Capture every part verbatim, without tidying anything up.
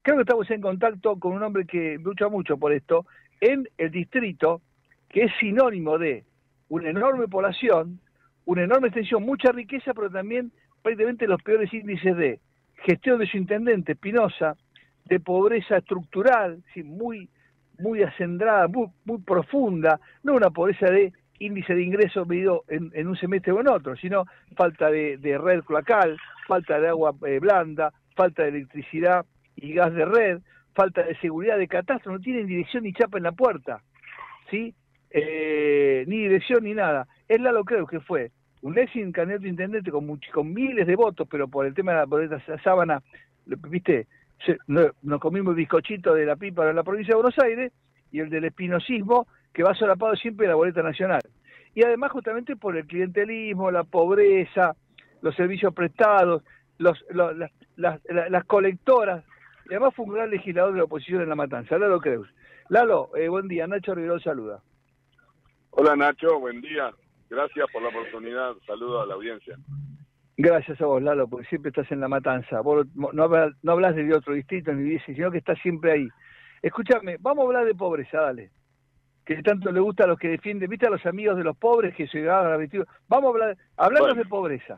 Creo que estamos en contacto con un hombre que lucha mucho por esto en el distrito, que es sinónimo de una enorme población, una enorme extensión, mucha riqueza, pero también prácticamente los peores índices de gestión de su intendente, Espinosa, de pobreza estructural, sí, muy, muy acendrada, muy, muy profunda, no una pobreza de índice de ingresos medido en, en un semestre o en otro, sino falta de, de red cloacal, falta de agua eh, blanda, falta de electricidad y gas de red, falta de seguridad de catastro, no tienen dirección ni chapa en la puerta, ¿sí? Eh, ni dirección ni nada. Es Lalo Creu, que fue un ex candidato a intendente con, much, con miles de votos, pero por el tema de la, por esa sábana, viste, se, no, nos comimos el bizcochito de la pipa en la provincia de Buenos Aires, y el del espinosismo, que va solapado siempre de la boleta nacional. Y además justamente por el clientelismo, la pobreza, los servicios prestados, los, los, las, las, las colectoras, y además fue un gran legislador de la oposición en La Matanza, Lalo Creus. Lalo, eh, buen día, Nacho Rivero saluda. Hola Nacho, buen día. Gracias por la oportunidad. Saludo a la audiencia. Gracias a vos, Lalo, porque siempre estás en La Matanza. Vos no hablas, no hablas de otro distrito ni dices, sino que estás siempre ahí. Escúchame, vamos a hablar de pobreza, dale. Que tanto le gusta a los que defienden, ¿viste a los amigos de los pobres que se van a vestir? Vamos a hablar, hablarnos bueno, de pobreza.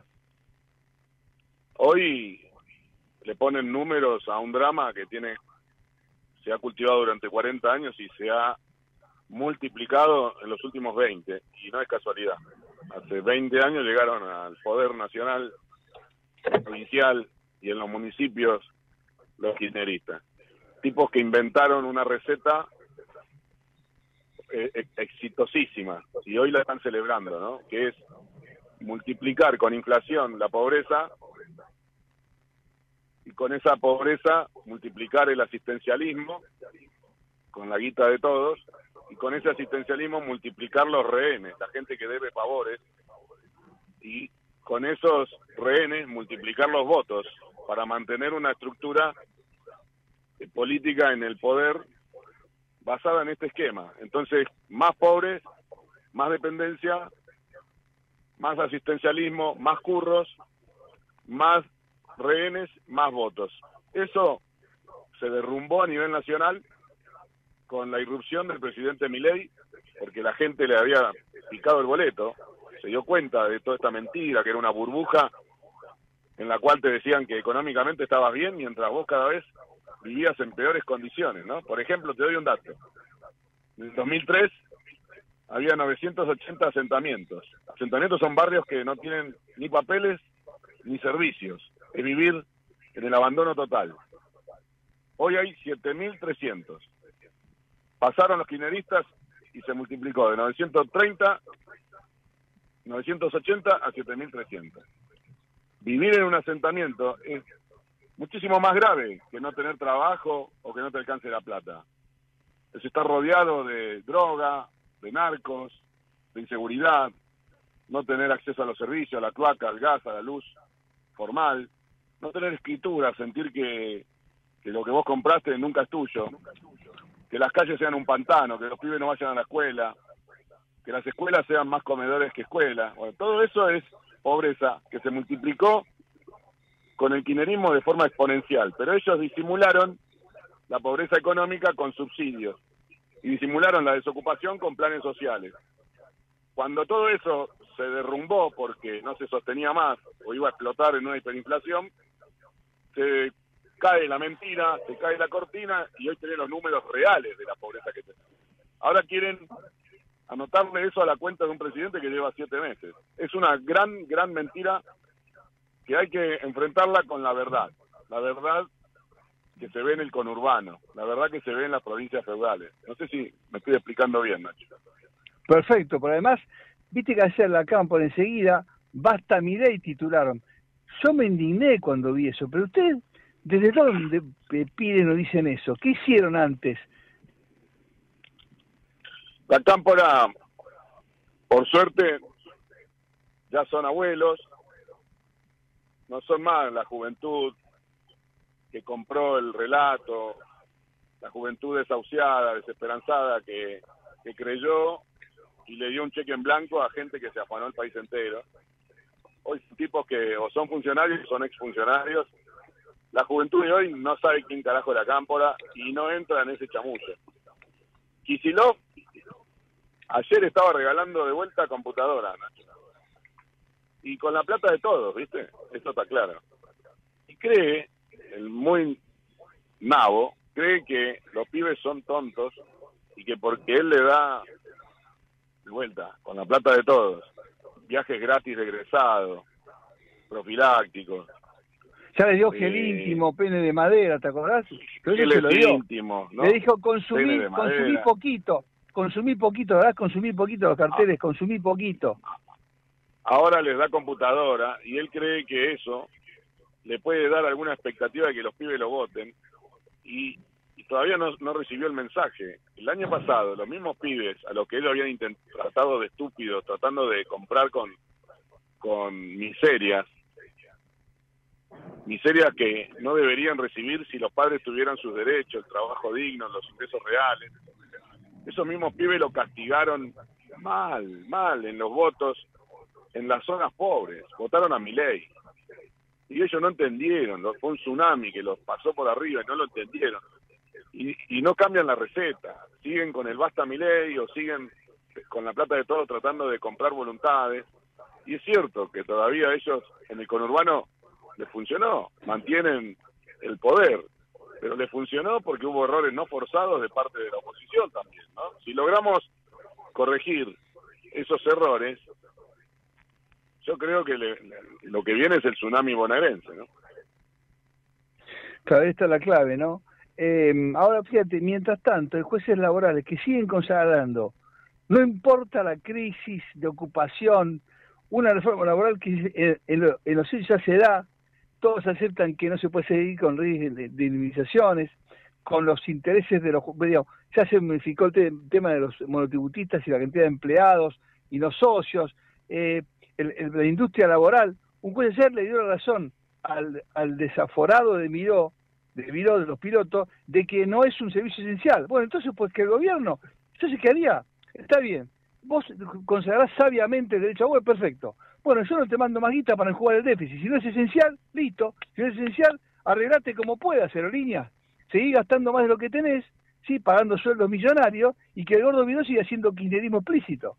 Hoy le ponen números a un drama que tiene, se ha cultivado durante cuarenta años y se ha multiplicado en los últimos veinte, y no es casualidad. Hace veinte años llegaron al poder nacional, provincial y en los municipios los kirchneristas. Tipos que inventaron una receta eh, exitosísima y hoy la están celebrando, ¿no? Que es multiplicar con inflación la pobreza y con esa pobreza multiplicar el asistencialismo con la guita de todos, y con ese asistencialismo multiplicar los rehenes, la gente que debe favores, y con esos rehenes multiplicar los votos para mantener una estructura política en el poder basada en este esquema. Entonces, más pobres, más dependencia, más asistencialismo, más curros, más rehenes, más votos. Eso se derrumbó a nivel nacional con la irrupción del presidente Milei, porque la gente le había picado el boleto, se dio cuenta de toda esta mentira, que era una burbuja en la cual te decían que económicamente estabas bien, mientras vos cada vez vivías en peores condiciones, ¿no? Por ejemplo, te doy un dato. En el dos mil tres había novecientos ochenta asentamientos. Asentamientos son barrios que no tienen ni papeles ni servicios, es vivir en el abandono total. Hoy hay siete mil trescientos. Pasaron los kirchneristas y se multiplicó de novecientos treinta, novecientos ochenta a siete mil trescientos. Vivir en un asentamiento es muchísimo más grave que no tener trabajo o que no te alcance la plata. Es estar rodeado de droga, de narcos, de inseguridad, no tener acceso a los servicios, a la cloaca, al gas, a la luz formal, no tener escritura, sentir que, que lo que vos compraste nunca es tuyo, que las calles sean un pantano, que los pibes no vayan a la escuela, que las escuelas sean más comedores que escuelas. Bueno, todo eso es pobreza que se multiplicó con el kirchnerismo de forma exponencial, pero ellos disimularon la pobreza económica con subsidios y disimularon la desocupación con planes sociales. Cuando todo eso se derrumbó porque no se sostenía más o iba a explotar en una hiperinflación, se cae la mentira, se cae la cortina y hoy tenés los números reales de la pobreza que tenemos. Ahora quieren anotarle eso a la cuenta de un presidente que lleva siete meses. Es una gran, gran mentira que hay que enfrentarla con la verdad. La verdad que se ve en el conurbano, la verdad que se ve en las provincias feudales. No sé si me estoy explicando bien, Nacho. Perfecto, pero además, viste que ayer la Cámpora enseguida, basta Milei titularon. Yo me indigné cuando vi eso, pero ustedes, ¿desde dónde piden o dicen eso? ¿Qué hicieron antes? La Cámpora, por suerte, ya son abuelos, no son más la juventud que compró el relato, la juventud desahuciada, desesperanzada, que, que creyó y le dio un cheque en blanco a gente que se afanó el país entero. Hoy son tipos que o son funcionarios o son exfuncionarios, La juventud de hoy no sabe quién carajo es la Cámpora y no entra en ese chamullo. Kicillof ayer estaba regalando de vuelta computadora, Nacho. Y con la plata de todos, ¿viste? Eso está claro. Y cree, el muy nabo, cree que los pibes son tontos y que porque él le da de vuelta, con la plata de todos, viajes gratis de egresado, profilácticos. Ya le dio eh, gel íntimo, pene de madera, ¿te acordás? Pero gel eso se lo dio. íntimo, ¿no? Le dijo, consumí, de consumí poquito, consumí poquito, ¿verdad? Consumí poquito los carteles, ah. consumí poquito. Ahora les da computadora y él cree que eso le puede dar alguna expectativa de que los pibes lo voten y, y todavía no, no recibió el mensaje. El año pasado, los mismos pibes a los que ellos habían intent- tratado de estúpidos, tratando de comprar con, con miserias, miserias que no deberían recibir si los padres tuvieran sus derechos, el trabajo digno, los ingresos reales. Esos mismos pibes lo castigaron mal, mal en los votos en las zonas pobres. Votaron a Milei. Y ellos no entendieron, fue un tsunami que los pasó por arriba y no lo entendieron. Y, y no cambian la receta. Siguen con el basta Milei o siguen con la plata de todos tratando de comprar voluntades. Y es cierto que todavía ellos en el conurbano les funcionó, mantienen el poder, pero les funcionó porque hubo errores no forzados de parte de la oposición también, ¿no? Si logramos corregir esos errores, yo creo que le, lo que viene es el tsunami bonaerense, ¿no? Claro, esta es la clave, ¿no? Eh, ahora, fíjate, mientras tanto, hay jueces laborales que siguen consagrando, no importa la crisis de ocupación, una reforma laboral que en, en, en los hechos ya se da, todos aceptan que no se puede seguir con riesgos de, de indemnizaciones, con los intereses de los... Digamos, ya se modificó el te, tema de los monotributistas y la cantidad de empleados y los socios, eh, el, el, la industria laboral. Un juez ayer le dio la razón al, al desaforado de Miró, de Miró, de los pilotos, de que no es un servicio esencial. Bueno, entonces, pues que el gobierno, entonces, ¿qué haría? Está bien, vos consagrás sabiamente el derecho a huelga, perfecto. Bueno, yo no te mando más guita para enjugar el déficit. Si no es esencial, listo. Si no es esencial, arreglate como puedas, aerolíneas. Seguí gastando más de lo que tenés, sí, pagando sueldos millonarios, y que el gordo Miró siga haciendo kirchnerismo explícito.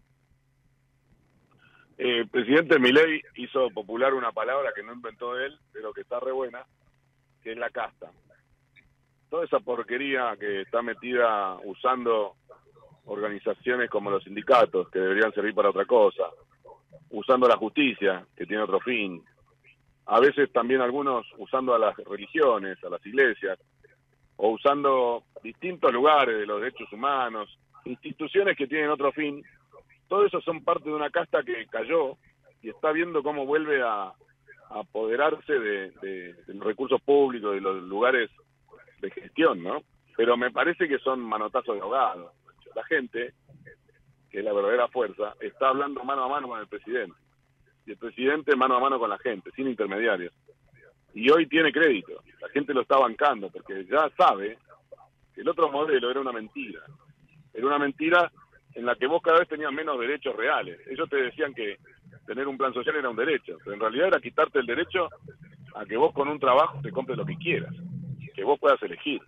El eh, presidente Milei hizo popular una palabra que no inventó él, pero que está re buena, que es la casta. Toda esa porquería que está metida usando organizaciones como los sindicatos, que deberían servir para otra cosa, usando la justicia, que tiene otro fin, a veces también algunos usando a las religiones, a las iglesias, o usando distintos lugares de los derechos humanos, instituciones que tienen otro fin. Todo eso son parte de una casta que cayó y está viendo cómo vuelve a, a apoderarse de, de, de los recursos públicos, de los lugares de gestión, ¿no? Pero me parece que son manotazos de ahogado. La gente, que es la verdadera fuerza, está hablando mano a mano con el presidente. Y el presidente mano a mano con la gente, sin intermediarios. Y hoy tiene crédito. La gente lo está bancando, porque ya sabe que el otro modelo era una mentira. Era una mentira en la que vos cada vez tenías menos derechos reales. Ellos te decían que tener un plan social era un derecho, pero en realidad era quitarte el derecho a que vos con un trabajo te compres lo que quieras, que vos puedas elegir.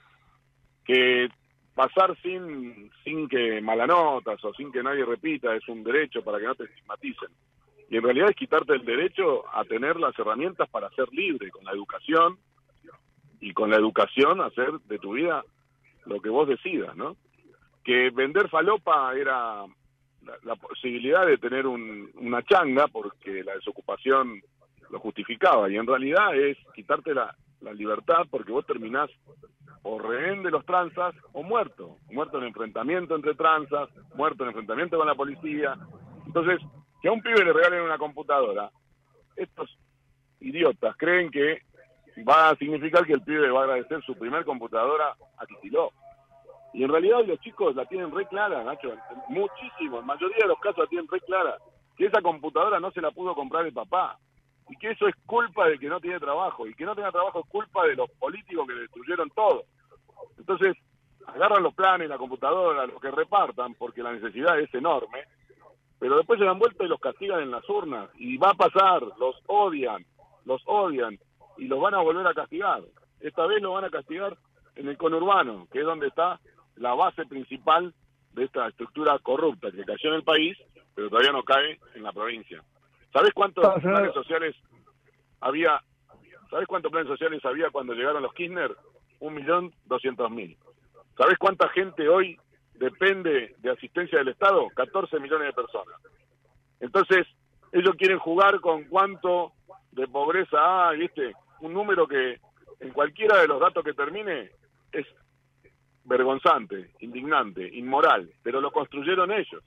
Que pasar sin sin que malanotas o sin que nadie repita es un derecho para que no te estigmaticen. Y en realidad es quitarte el derecho a tener las herramientas para ser libre, con la educación, y con la educación hacer de tu vida lo que vos decidas, ¿no? Que vender falopa era la, la posibilidad de tener un, una changa porque la desocupación lo justificaba, y en realidad es quitarte la, la libertad porque vos terminás o rehén de los tranzas o muerto, muerto en enfrentamiento entre tranzas, muerto en enfrentamiento con la policía. Entonces, que a un pibe le regalen una computadora, estos idiotas creen que va a significar que el pibe va a agradecer su primer computadora a Kicillof. Y en realidad los chicos la tienen re clara, Nacho, muchísimo, en mayoría de los casos la tienen re clara, que esa computadora no se la pudo comprar el papá, y que eso es culpa de que no tiene trabajo, y que no tenga trabajo es culpa de los políticos que destruyeron todo. Entonces, agarran los planes, la computadora, lo que repartan, porque la necesidad es enorme, pero después se dan vuelta y los castigan en las urnas, y va a pasar, los odian, los odian, y los van a volver a castigar. Esta vez los van a castigar en el conurbano, que es donde está la base principal de esta estructura corrupta que cayó en el país, pero todavía no cae en la provincia. ¿Sabés cuántos no, planes no. sociales había? ¿Sabés cuántos planes sociales había cuando llegaron los Kirchner? Un millón doscientos mil. ¿Sabés cuánta gente hoy depende de asistencia del Estado? catorce millones de personas. Entonces, ellos quieren jugar con cuánto de pobreza hay, ¿viste? Un número que en cualquiera de los datos que termine es vergonzante, indignante, inmoral, pero lo construyeron ellos.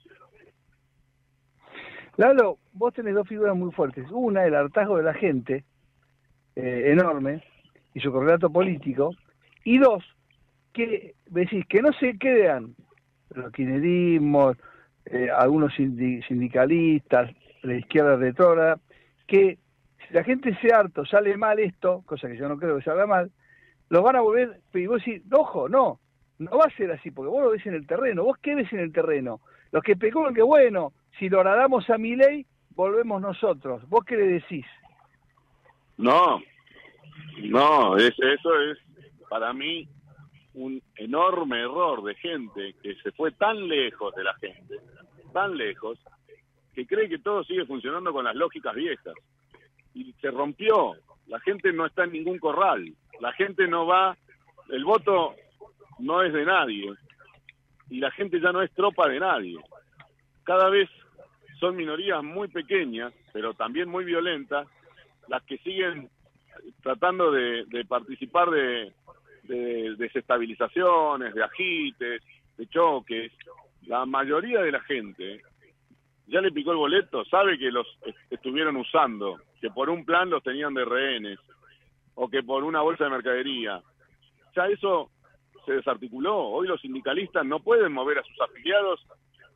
Lalo, vos tenés dos figuras muy fuertes. Una, el hartazgo de la gente, eh, enorme, y su correlato político. Y dos, que decís que no se crean los kirchnerismos, eh, algunos sindicalistas, la izquierda retrógrada, que si la gente se harto, sale mal esto, cosa que yo no creo que salga mal, los van a volver, y vos decís, ojo, no, no va a ser así, porque vos lo ves en el terreno, vos qué ves en el terreno, los que pecaron que bueno, si lo agradamos a Milei, volvemos nosotros, vos qué le decís. No, no, es, eso es para mí un enorme error de gente que se fue tan lejos de la gente, tan lejos, que cree que todo sigue funcionando con las lógicas viejas. Y se rompió, la gente no está en ningún corral, la gente no va, el voto no es de nadie, y la gente ya no es tropa de nadie. Cada vez son minorías muy pequeñas, pero también muy violentas, las que siguen tratando de, de participar de, de desestabilizaciones, de agites, de choques. La mayoría de la gente ya le picó el boleto, sabe que los estuvieron usando, que por un plan los tenían de rehenes, o que por una bolsa de mercadería. Ya eso se desarticuló. Hoy los sindicalistas no pueden mover a sus afiliados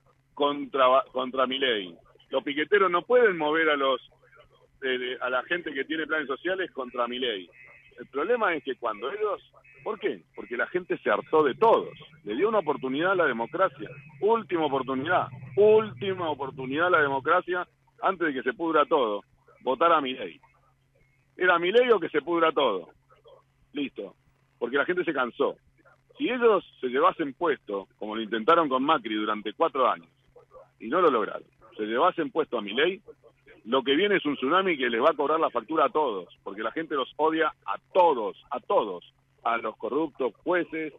contra contra Milei. Los piqueteros no pueden mover a los eh, a la gente que tiene planes sociales contra Milei. El problema es que cuando ellos... ¿Por qué? Porque la gente se hartó de todos. Le dio una oportunidad a la democracia. Última oportunidad. Última oportunidad a la democracia antes de que se pudra todo. Votar a Milei. Era Milei o que se pudra todo. Listo. Porque la gente se cansó. Si ellos se llevasen puesto, como lo intentaron con Macri durante cuatro años, y no lo lograron, se llevasen puesto a Milei, lo que viene es un tsunami que les va a cobrar la factura a todos, porque la gente los odia a todos, a todos, a los corruptos jueces,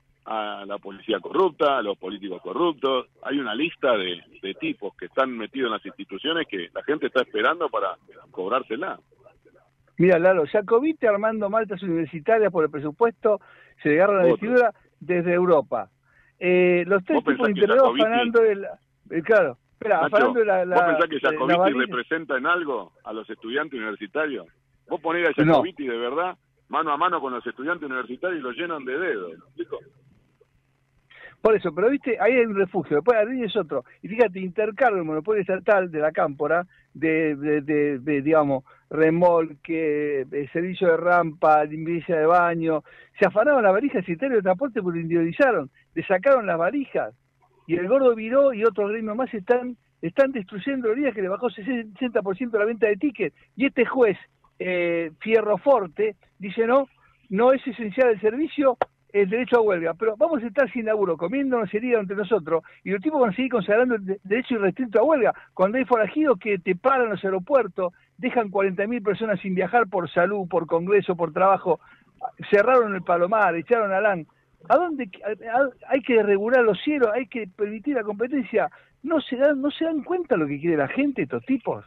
a la policía corrupta, a los políticos corruptos. Hay una lista de, de tipos que están metidos en las instituciones que la gente está esperando para cobrársela. Mira, Lalo, Jacobite armando maltas universitarias por el presupuesto, se le agarra la vestidura desde Europa. Eh, los tres tipos interrogados afanando el, el... Claro, espera, Nacho, afanando la... la ¿vos pensás que Jacobiti la representa en algo a los estudiantes universitarios? Vos ponés a Jacobiti no. de verdad, mano a mano con los estudiantes universitarios y los llenan de dedos. ¿Listo? Por eso, pero viste, ahí hay un refugio, después arriba es otro. Y fíjate, intercargo el monopolio estatal de la Cámpora, de, de, de, de digamos, remolque, de servicio de rampa, limpieza de baño, se afanaron las valijas y de transporte porque lo individualizaron, le sacaron las valijas, y el Gordo Viró y otros gremios más están están destruyendo aerolíneas que le bajó sesenta por ciento la venta de tickets, y este juez, eh, Fierro Forte, dice no, no es esencial el servicio, el derecho a huelga, pero vamos a estar sin laburo, comiéndonos heridas entre nosotros, y los tipos van a seguir consagrando el de derecho irrestricto a huelga, cuando hay forajidos que te paran en los aeropuertos, dejan cuarenta mil personas sin viajar por salud, por congreso, por trabajo, cerraron el Palomar, echaron a Alán. ¿A dónde hay que regular los cielos? Hay que permitir la competencia. ¿No se dan, no se dan cuenta lo que quiere la gente, estos tipos?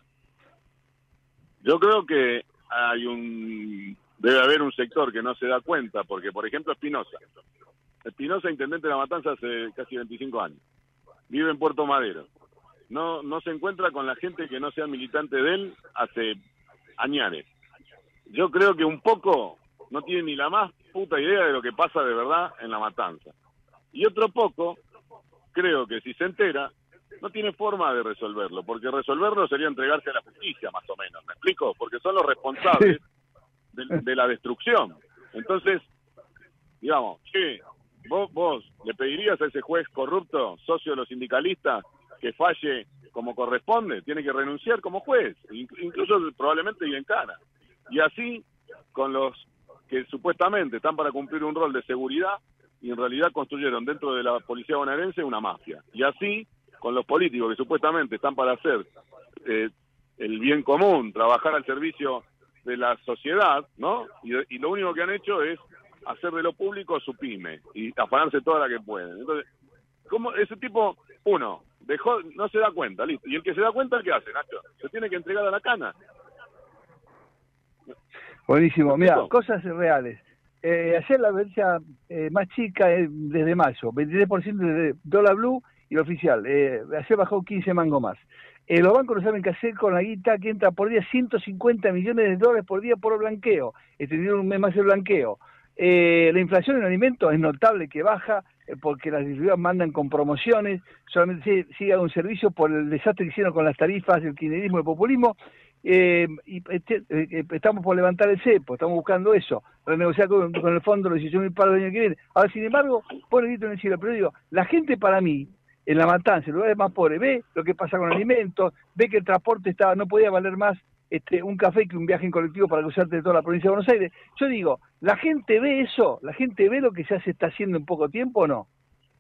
Yo creo que hay un... debe haber un sector que no se da cuenta, porque, por ejemplo, Espinosa. Espinosa, intendente de La Matanza hace casi veinticinco años. Vive en Puerto Madero. No no se encuentra con la gente que no sea militante de él hace añares. Yo creo que un poco no tiene ni la más puta idea de lo que pasa de verdad en La Matanza. Y otro poco, creo que si se entera, no tiene forma de resolverlo, porque resolverlo sería entregarse a la justicia, más o menos. ¿Me explico? Porque son los responsables de, de la destrucción. Entonces, digamos, che, vos, vos le pedirías a ese juez corrupto, socio de los sindicalistas, que falle como corresponde, tiene que renunciar como juez, incluso probablemente y en cara. Y así con los que supuestamente están para cumplir un rol de seguridad y en realidad construyeron dentro de la policía bonaerense una mafia. Y así con los políticos que supuestamente están para hacer eh, el bien común, trabajar al servicio de la sociedad, ¿no? Y, y lo único que han hecho es hacer de lo público su pyme y afanarse toda la que pueden. Entonces, ¿cómo ese tipo, uno, dejó, no se da cuenta, listo? Y el que se da cuenta, ¿qué hace, Nacho? Se tiene que entregar a la cana. Buenísimo. Mira, cosas reales. Eh, ayer la brecha eh, más chica es desde mayo, veintitrés por ciento de dólar blue y lo oficial. Eh, ayer bajó quince mangos más. Eh, los bancos no saben qué hacer con la guita que entra por día, ciento cincuenta millones de dólares por día por blanqueo. Extendieron un mes más el blanqueo. Eh, la inflación en alimentos es notable que baja eh, porque las distribuidoras mandan con promociones, solamente sigue un servicio por el desastre que hicieron con las tarifas, el kirchnerismo, el populismo. Eh, y este, eh, estamos por levantar el cepo, estamos buscando eso, renegociar con, con el fondo los dieciocho mil paros del año que viene. Ahora, sin embargo, pone grito en el cielo, pero digo, la gente para mí, en La Matanza, en lugares más pobres, ve lo que pasa con alimentos, ve que el transporte estaba, no podía valer más este, un café que un viaje en colectivo para cruzarte de toda la provincia de Buenos Aires. Yo digo, ¿la gente ve eso? ¿La gente ve lo que ya se está haciendo en poco tiempo o no?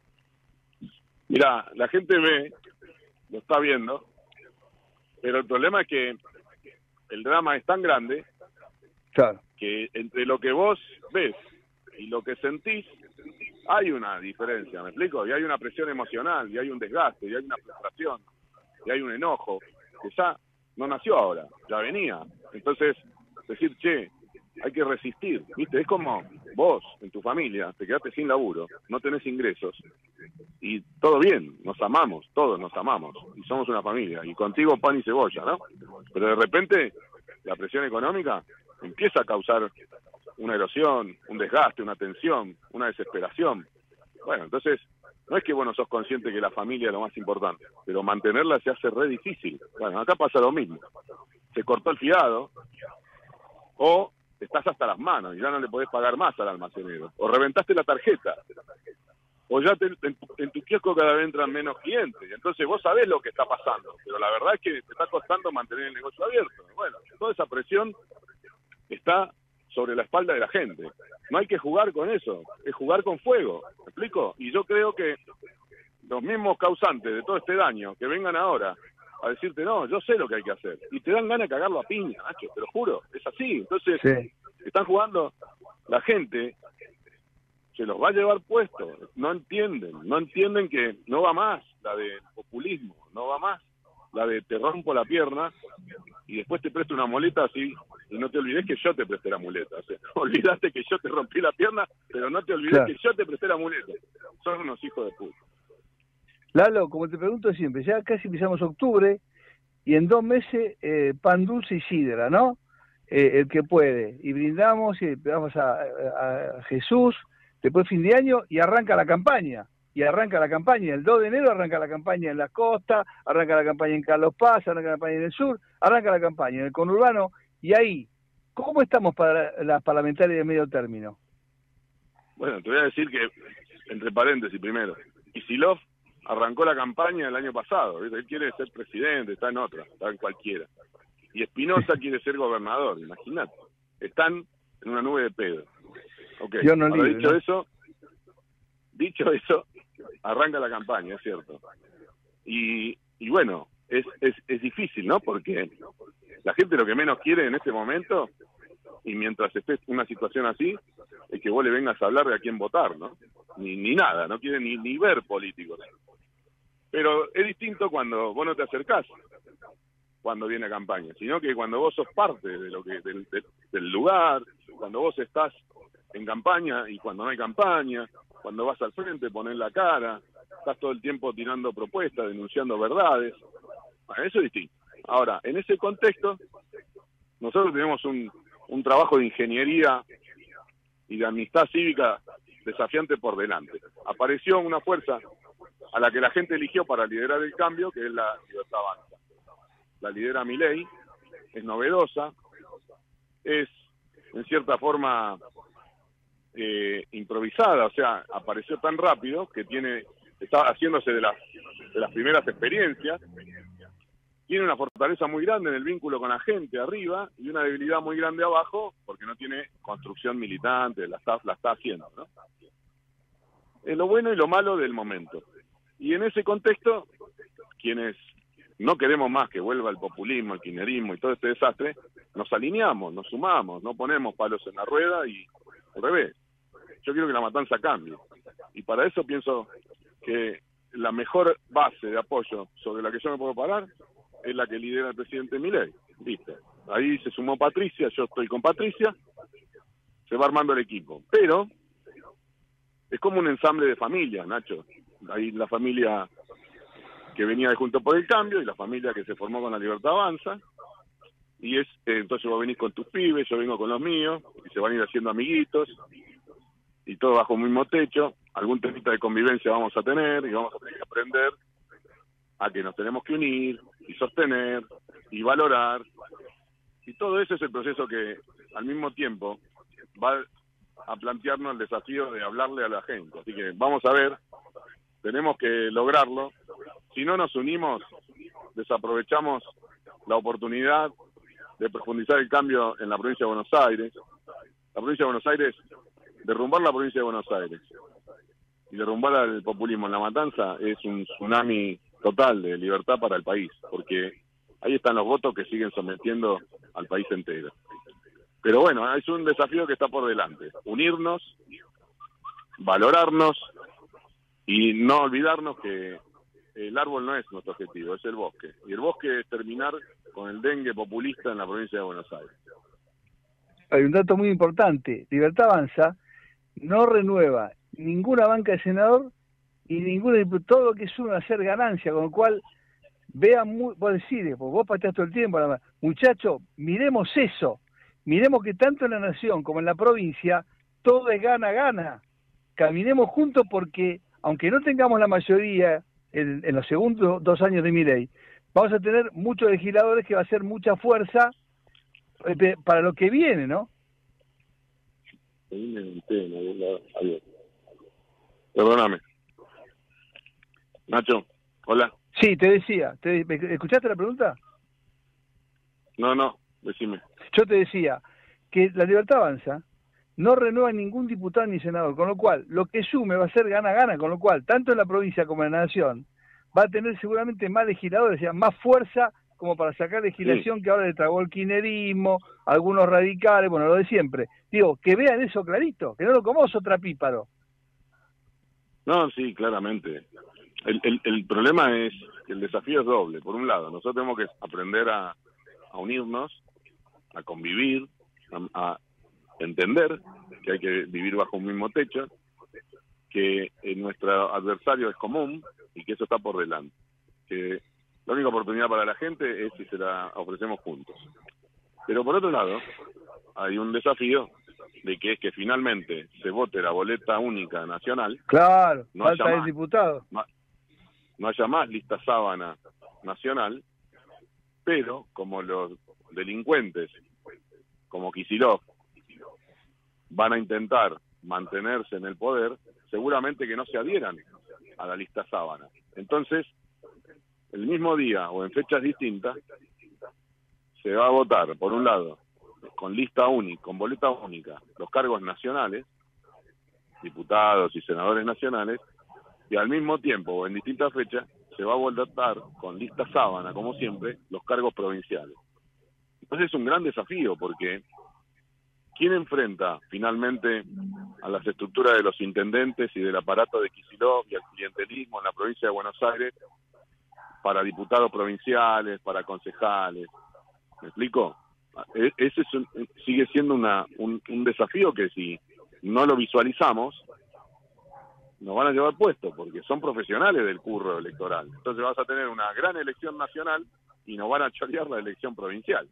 Mirá, la gente ve, lo está viendo, pero el problema es que el drama es tan grande, claro, que entre lo que vos ves y lo que sentís hay una diferencia, ¿me explico? Y hay una presión emocional, y hay un desgaste, y hay una frustración, y hay un enojo, que ya no nació ahora, ya venía. Entonces, decir, che, hay que resistir, ¿viste? Es como vos, en tu familia, te quedaste sin laburo, no tenés ingresos, y todo bien, nos amamos, todos nos amamos, y somos una familia, y contigo pan y cebolla, ¿no? Pero de repente, la presión económica empieza a causar una erosión, un desgaste, una tensión, una desesperación. Bueno, entonces, no es que vos no sos consciente que la familia es lo más importante, pero mantenerla se hace re difícil. Bueno, acá pasa lo mismo. Se cortó el fiado, o estás hasta las manos y ya no le podés pagar más al almacenero, o reventaste la tarjeta, o ya te, en, en tu kiosco cada vez entran menos clientes, y entonces vos sabés lo que está pasando, pero la verdad es que te está costando mantener el negocio abierto. Bueno, toda esa presión está sobre la espalda de la gente. No hay que jugar con eso, es jugar con fuego, ¿me explico? Y yo creo que los mismos causantes de todo este daño que vengan ahora a decirte, no, yo sé lo que hay que hacer, y te dan ganas de cagarlo a piña, Nacho, te lo juro, es así. Entonces, sí, están jugando, la gente se los va a llevar puestos, no entienden, no entienden que no va más la de populismo, no va más la de te rompo la pierna y después te presto una muleta así, y no te olvides que yo te presté la muleta. O sea, olvidaste que yo te rompí la pierna, pero no te olvides, claro, que yo te presté la muleta. Son unos hijos de puta. Lalo, como te pregunto siempre, ya casi empezamos octubre y en dos meses eh, pan dulce y sidra, ¿no? Eh, el que puede. Y brindamos y vamos a, a, a Jesús, después fin de año y arranca la campaña. Y arranca la campaña, el dos de enero arranca la campaña en la costa, arranca la campaña en Carlos Paz, arranca la campaña en el sur, arranca la campaña en el conurbano. Y ahí, ¿cómo estamos para las parlamentarias de medio término? Bueno, te voy a decir que, entre paréntesis primero, Kicillof arrancó la campaña el año pasado, ¿viste? Él quiere ser presidente, está en otra, está en cualquiera. Y Espinosa quiere ser gobernador, imagínate. Están en una nube de pedo. Ok, Yo no ahora libre, dicho ¿no? eso, dicho eso, arranca la campaña, es cierto. Y, y bueno, es, es, es difícil, ¿no? Porque la gente lo que menos quiere en este momento, y mientras esté una situación así, es que vos le vengas a hablar de a quién votar, ¿no? Ni, ni nada, no quiere ni, ni ver políticos. Pero es distinto cuando vos no te acercás cuando viene campaña, sino que cuando vos sos parte de lo que del, del, del lugar, cuando vos estás en campaña y cuando no hay campaña, cuando vas al frente, ponés la cara, estás todo el tiempo tirando propuestas, denunciando verdades. Bueno, eso es distinto. Ahora, en ese contexto, nosotros tenemos un, un trabajo de ingeniería y de amistad cívica desafiante por delante. Apareció una fuerza a la que la gente eligió para liderar el cambio, que es la Libertad Avanza. La lidera Milei, es novedosa, es en cierta forma eh, improvisada, o sea, apareció tan rápido que tiene, está haciéndose de las, de las primeras experiencias, tiene una fortaleza muy grande en el vínculo con la gente arriba y una debilidad muy grande abajo, porque porque no tiene construcción militante, la está, la está haciendo, ¿no? Es lo bueno y lo malo del momento. Y en ese contexto, quienes no queremos más que vuelva el populismo, el kirchnerismo y todo este desastre, nos alineamos, nos sumamos, no ponemos palos en la rueda y al revés. Yo quiero que la matanza cambie. Y para eso pienso que la mejor base de apoyo sobre la que yo me puedo parar es la que lidera el presidente Milei. ¿Viste? Ahí se sumó Patricia, yo estoy con Patricia, se va armando el equipo. Pero es como un ensamble de familias, Nacho. Ahí la familia que venía de Juntos por el Cambio y la familia que se formó con la Libertad Avanza. Y es, eh, entonces vos venís con tus pibes, yo vengo con los míos, y se van a ir haciendo amiguitos, y todo bajo un mismo techo. Algún temita de convivencia vamos a tener, y vamos a tener que aprender a que nos tenemos que unir, y sostener, y valorar. Y todo eso es el proceso que, al mismo tiempo, va a plantearnos el desafío de hablarle a la gente. Así que vamos a ver, tenemos que lograrlo. Si no nos unimos, desaprovechamos la oportunidad de profundizar el cambio en la provincia de Buenos Aires. La provincia de Buenos Aires, derrumbar la provincia de Buenos Aires y derrumbar al populismo en La Matanza es un tsunami total de libertad para el país, porque ahí están los votos que siguen sometiendo al país entero. Pero bueno, es un desafío que está por delante. Unirnos, valorarnos y no olvidarnos que el árbol no es nuestro objetivo, es el bosque. Y el bosque es terminar con el dengue populista en la provincia de Buenos Aires. Hay un dato muy importante. Libertad Avanza no renueva ninguna banca de senador y ningún diputado, todo lo que es uno hacer ganancia, con lo cual vean, muy, vos decís, pues vos pateás todo el tiempo, muchachos, miremos eso, miremos que tanto en la nación como en la provincia todo es gana-gana. Caminemos juntos porque, aunque no tengamos la mayoría en, en los segundos dos años de Milei, vamos a tener muchos legisladores que va a hacer mucha fuerza eh, para lo que viene, ¿no? Perdóname. Nacho, hola. Sí, te decía, te, ¿escuchaste la pregunta? No, no, decime. Yo te decía que la Libertad Avanza no renueva ningún diputado ni senador, con lo cual lo que sume va a ser gana-gana, con lo cual tanto en la provincia como en la nación va a tener seguramente más legisladores, o sea, más fuerza como para sacar legislación sí. Que ahora le tragó el kirchnerismo, algunos radicales, bueno, lo de siempre. Digo, que vean eso clarito, que no lo como otra píparo. No, sí, claramente. El, el, el problema es que el desafío es doble. Por un lado, nosotros tenemos que aprender a, a unirnos, a convivir, a, a entender que hay que vivir bajo un mismo techo, que eh, nuestro adversario es común y que eso está por delante. Que la única oportunidad para la gente es si se la ofrecemos juntos. Pero por otro lado, hay un desafío de que es que finalmente se vote la boleta única nacional. Claro, no falta haya el más, diputado. No, no haya más lista sábana nacional, pero como los delincuentes, como Kicillof, van a intentar mantenerse en el poder, seguramente que no se adhieran a la lista sábana. Entonces, el mismo día o en fechas distintas, se va a votar, por un lado, con lista única, con boleta única, los cargos nacionales, diputados y senadores nacionales, y al mismo tiempo, o en distintas fechas, se va a votar con lista sábana, como siempre, los cargos provinciales. Entonces es un gran desafío, porque ¿quién enfrenta finalmente a las estructuras de los intendentes y del aparato de Kicillof y al clientelismo en la provincia de Buenos Aires para diputados provinciales, para concejales? ¿Me explico? Ese es un, sigue siendo una, un, un desafío que si no lo visualizamos, nos van a llevar puesto, porque son profesionales del curro electoral. Entonces vas a tener una gran elección nacional y nos van a chorear la elección provincial.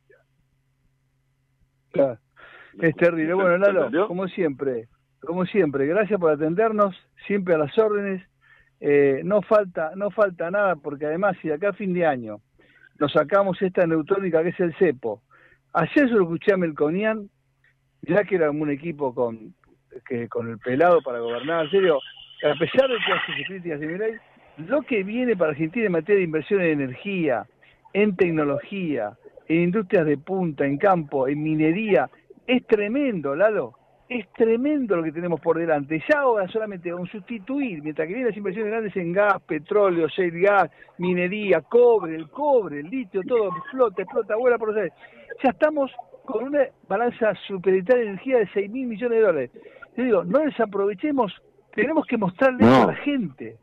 Claro. Es terrible. Bueno, Lalo, como siempre, como siempre, gracias por atendernos, siempre a las órdenes. Eh, no falta no falta nada, porque además, si de acá a fin de año nos sacamos esta neutrónica que es el cepo, ayer se lo escuché a Melconian, ya que era un equipo con que con el pelado para gobernar, en serio, a pesar de que hace sus críticas de Milei, lo que viene para Argentina en materia de inversión en energía, en tecnología, en industrias de punta, en campo, en minería, es tremendo, Lalo. Es tremendo lo que tenemos por delante. Ya ahora solamente con sustituir, mientras que vienen las inversiones grandes en gas, petróleo, shale gas, minería, cobre, el cobre, el litio, todo explota, explota, vuela por los aires. Ya estamos con una balanza supeditaria de energía de seis mil millones de dólares. Yo digo, no desaprovechemos, tenemos que mostrarle no. eso a la gente.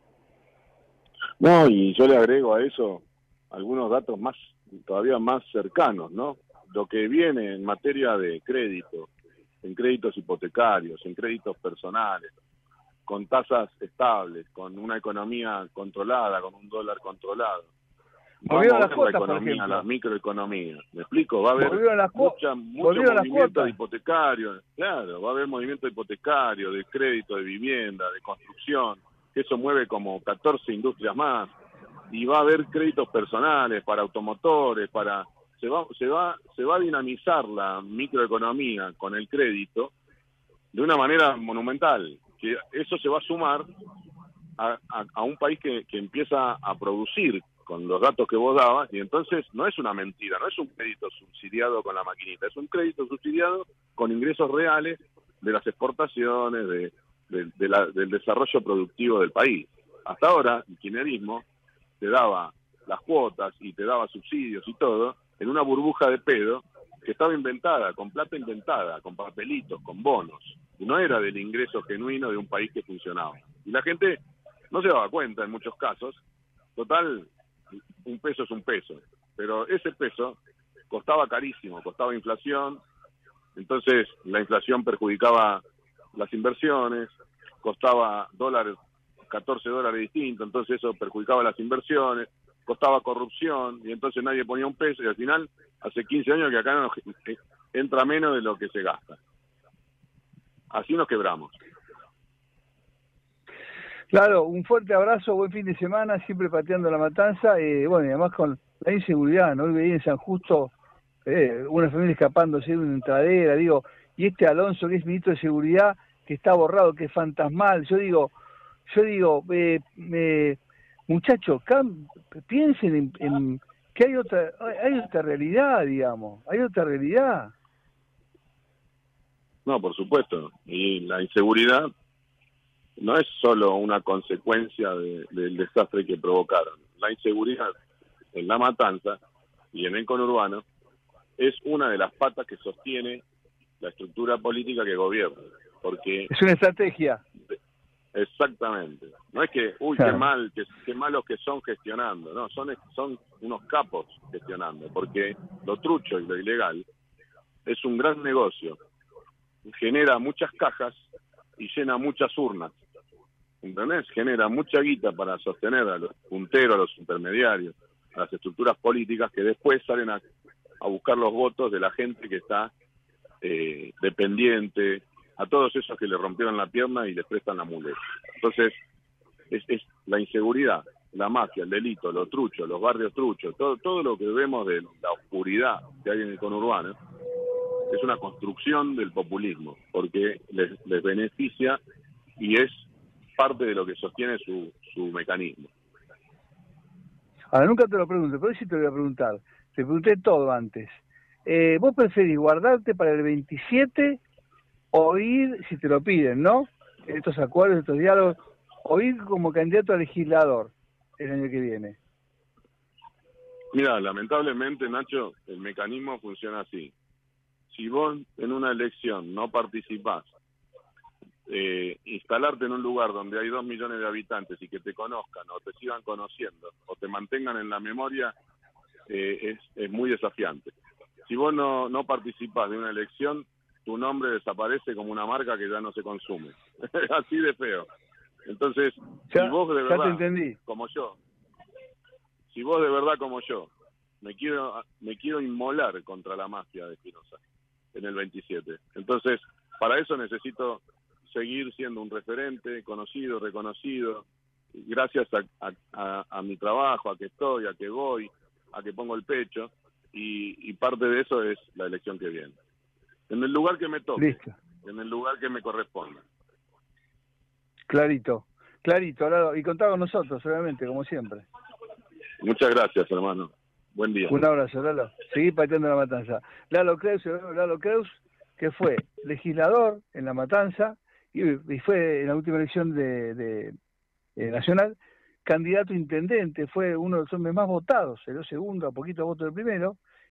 No, y yo le agrego a eso algunos datos más, todavía más cercanos, ¿no? Lo que viene en materia de crédito, en créditos hipotecarios, en créditos personales, con tasas estables, con una economía controlada, con un dólar controlado. Volvieron las la cuotas, por economía, ejemplo. la microeconomía. ¿Me explico? Va a haber Volvieron las mucha, mucho las movimiento cuotas. de hipotecario, claro, va a haber movimiento hipotecario, de crédito, de vivienda, de construcción, que eso mueve como catorce industrias más, y va a haber créditos personales para automotores, para se va se va se va a dinamizar la microeconomía con el crédito de una manera monumental, que eso se va a sumar a, a, a un país que, que empieza a producir con los datos que vos dabas, y entonces no es una mentira, no es un crédito subsidiado con la maquinita, es un crédito subsidiado con ingresos reales de las exportaciones, de, de, de la, del desarrollo productivo del país. Hasta ahora, el kirchnerismo te daba las cuotas y te daba subsidios y todo en una burbuja de pedo que estaba inventada, con plata inventada, con papelitos, con bonos. Y no era del ingreso genuino de un país que funcionaba. Y la gente no se daba cuenta en muchos casos. Total, un peso es un peso. Pero ese peso costaba carísimo, costaba inflación. Entonces la inflación perjudicaba las inversiones, costaba dólares, catorce dólares distintos, entonces eso perjudicaba las inversiones, costaba corrupción, y entonces nadie ponía un peso, y al final, hace quince años que acá no, entra menos de lo que se gasta. Así nos quebramos. Claro, un fuerte abrazo, buen fin de semana, siempre pateando la matanza, eh, bueno, y además con la inseguridad, ¿no? Hoy veía en San Justo eh, una familia escapándose de una entradera, digo, y este Alonso, que es ministro de Seguridad, que está borrado, que es fantasmal, yo digo, yo digo, eh, eh, muchachos, piensen en, en que hay otra, hay otra realidad, digamos, hay otra realidad. No, por supuesto, y la inseguridad no es solo una consecuencia de, del desastre que provocaron. La inseguridad en la matanza y en el conurbano es una de las patas que sostiene la estructura política que gobierna, porque es una estrategia. Exactamente. No es que, uy, claro, qué mal, qué, qué malos que son gestionando, no, son son unos capos gestionando, porque lo trucho y lo ilegal es un gran negocio, genera muchas cajas y llena muchas urnas, ¿entendés? Genera mucha guita para sostener a los punteros, a los intermediarios, a las estructuras políticas que después salen a, a buscar los votos de la gente que está eh, dependiente, a todos esos que le rompieron la pierna y les prestan la muleta. Entonces, es, es la inseguridad, la mafia, el delito, los truchos, los barrios truchos, todo, todo lo que vemos de la oscuridad que hay en el conurbano, es una construcción del populismo, porque les, les beneficia y es parte de lo que sostiene su, su mecanismo. Ahora, nunca te lo pregunto, pero sí te lo voy a preguntar. Te pregunté todo antes. Eh, ¿Vos preferís guardarte para el veintisiete o ir, si te lo piden, ¿no? En estos acuerdos, estos diálogos, o ir como candidato a legislador el año que viene? Mira, lamentablemente, Nacho, el mecanismo funciona así. Si vos en una elección no participás, eh, instalarte en un lugar donde hay dos millones de habitantes y que te conozcan o te sigan conociendo o te mantengan en la memoria, eh, es, es muy desafiante. Si vos no, no participás de una elección, tu nombre desaparece como una marca que ya no se consume. Así de feo. Entonces, ya, si vos de ya verdad, te entendí. como yo, si vos de verdad como yo, me quiero me quiero inmolar contra la mafia de Espinosa en el veintisiete. Entonces, para eso necesito seguir siendo un referente, conocido, reconocido, gracias a, a, a, a mi trabajo, a que estoy, a que voy, a que pongo el pecho, y, y parte de eso es la elección que viene. En el lugar que me toque, Listo. En el lugar que me corresponda. Clarito, clarito, Lalo, y contá con nosotros, obviamente, como siempre. Muchas gracias, hermano. Buen día. Un abrazo, Lalo. Seguí pateando la matanza. Lalo Creus, Lalo Creus, que fue legislador en La Matanza y, y fue en la última elección de, de, de nacional candidato a intendente, fue uno de los hombres más votados, el segundo a poquito voto del primero,